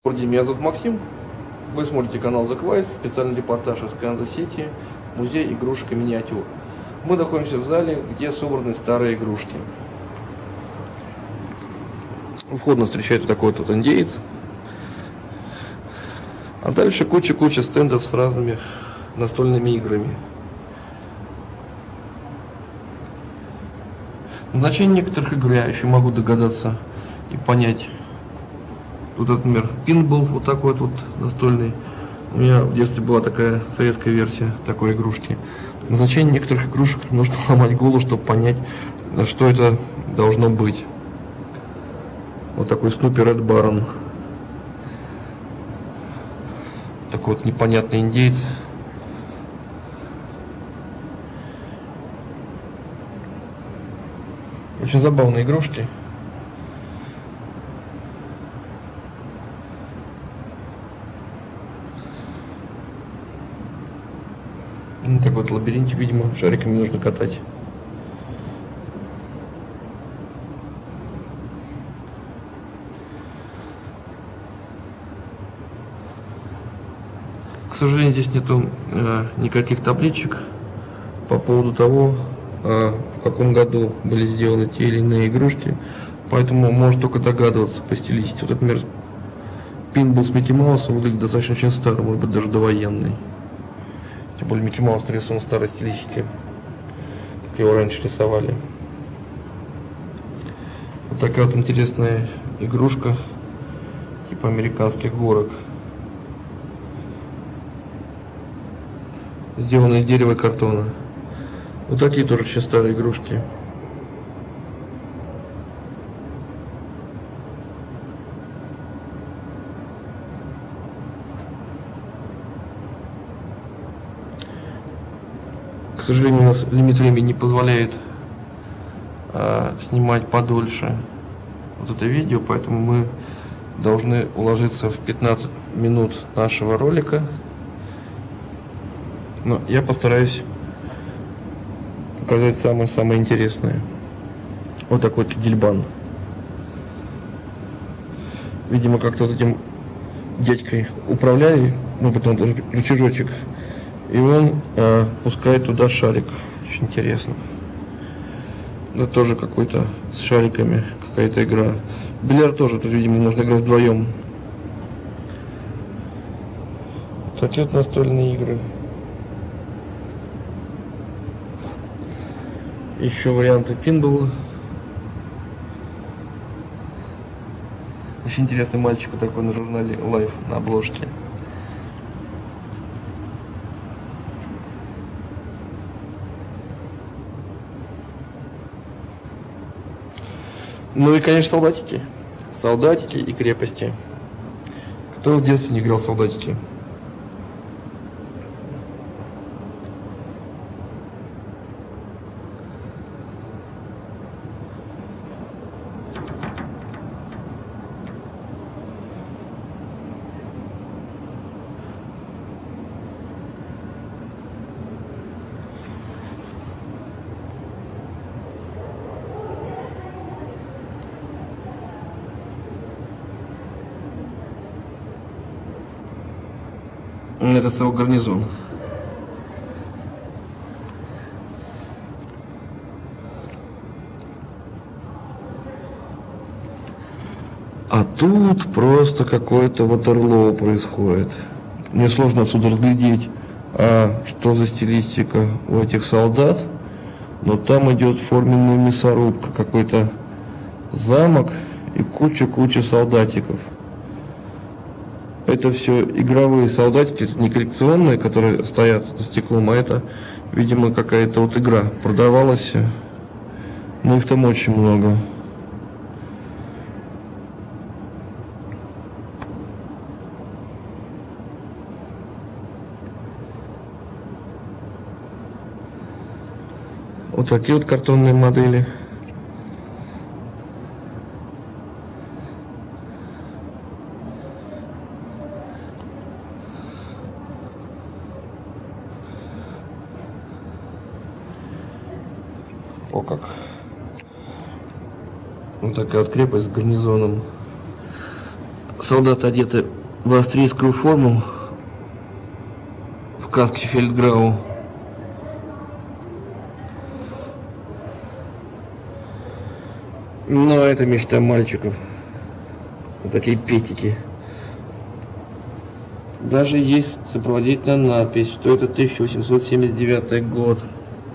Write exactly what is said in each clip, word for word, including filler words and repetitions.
Меня зовут Максим, вы смотрите канал The Quest, специальный репортаж из Канзас-Сити, музей игрушек и миниатюр. Мы находимся в зале, где собраны старые игрушки. У входа встречает вот такой вот индеец. А дальше куча-куча стендов с разными настольными играми. Назначение некоторых игр я еще могу догадаться и понять. Вот, например, пинбол, вот такой вот настольный. У меня в детстве была такая советская версия такой игрушки. Назначение некоторых игрушек нужно ломать голову, чтобы понять, что это должно быть. Вот такой Снупи Ред Барон. Такой вот непонятный индеец. Очень забавные игрушки. Так вот, в лабиринте, видимо, шариками нужно катать. К сожалению, здесь нету э, никаких табличек по поводу того, э, в каком году были сделаны те или иные игрушки, поэтому можно только догадываться по стилистике. Вот, например, пинбол с Микки Маусом выглядит достаточно очень старый, может быть, даже довоенный. Тем более Микки Маус нарисован в старой стилистике, как его раньше рисовали. Вот такая вот интересная игрушка, типа американских горок. Сделана из дерева и картона. Вот такие тоже очень старые игрушки. К сожалению, у нас лимит времени не позволяет а, снимать подольше вот это видео, поэтому мы должны уложиться в пятнадцать минут нашего ролика. Но я постараюсь показать самое-самое интересное. Вот такой вот гильбан. Видимо, как-то вот этим дядькой управляли, ну, потом даже рычажочек. И он э, пускает туда шарик. Очень интересно. Это тоже какой-то с шариками какая-то игра. Бильярд тоже, тут, видимо, нужно играть вдвоем. Такие вот настольные игры. Еще варианты пинбола. Очень интересный мальчик вот такой на журнале Life на обложке. Ну и, конечно, солдатики. Солдатики и крепости. Кто в детстве не играл в солдатики? Это целый гарнизон. А тут просто какое-то Ватерлоу происходит. Мне сложно отсюда разглядеть, а что за стилистика у этих солдат. Но там идет форменная мясорубка, какой-то замок и куча-куча солдатиков. Это все игровые солдатики, не коллекционные, которые стоят за стеклом, а это, видимо, какая-то вот игра. Продавалась, но их там очень много. Вот такие вот картонные модели. О как. Вот такая вот крепость с гарнизоном. солдаты одеты в австрийскую форму, в каске фельдграу. Но это мечта мальчиков. Вот такие петики. Даже есть сопроводительная надпись, что это тысяча восемьсот семьдесят девятый год.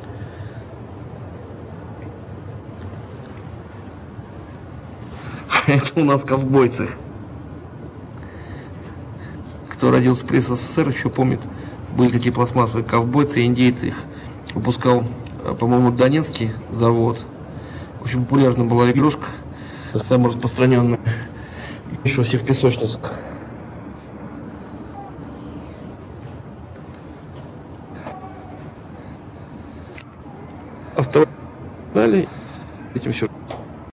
Это у нас ковбойцы. Кто родился при СССР, еще помнит, были такие пластмассовые ковбойцы и индейцы. Их выпускал, по-моему, Донецкий завод. Очень популярна была игрушка, самая распространенная во всех песочницах. Оставляли этим все.